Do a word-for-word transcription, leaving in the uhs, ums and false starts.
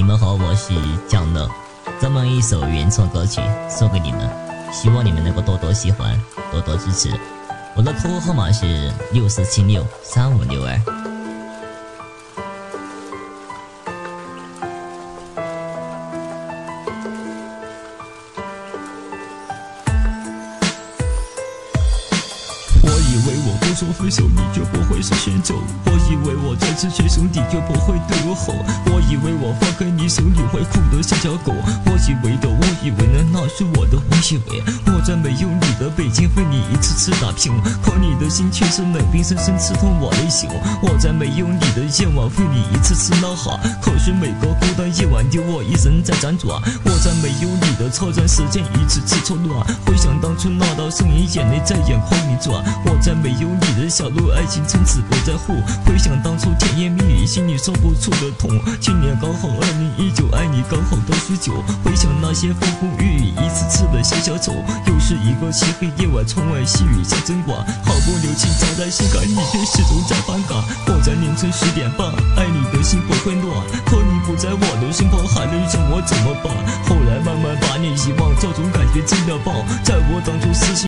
们好，我是江乐，这么一首原创歌曲送给你们，希望你们能够多多喜欢，多多支持。我的客户号码是六四七六三五六二。 我以为我不说分手你就不会是先走，我以为我再次牵手你就不会对我吼，我以为我放开你手你会哭得像条狗，我以为的我以为呢那是我的我以为，我在没有你的北京为你一次次打拼，可你的心却是冷冰深深刺痛我内心，我在没有你的夜晚为你一次次呐喊，可是每个孤单夜晚有我一人在辗转，我在没有你的车站时间一次次错乱，回想当初那道声音眼泪在眼眶里转，我在没有你的小路，爱情从此不在乎。回想当初甜言蜜语，心里说不出的痛。去年刚好二零一九，爱你刚好都十九。回想那些风风雨雨，一次次的小小走。又是一个漆黑夜晚，窗外细雨像针管，好不留情藏在心坎，你却始终在反感。我在凌晨十点半，爱你的心不会乱，可你不在我的身旁，还能让我怎么办？后来慢慢把你遗忘，这种感觉真的棒，在我当初死心。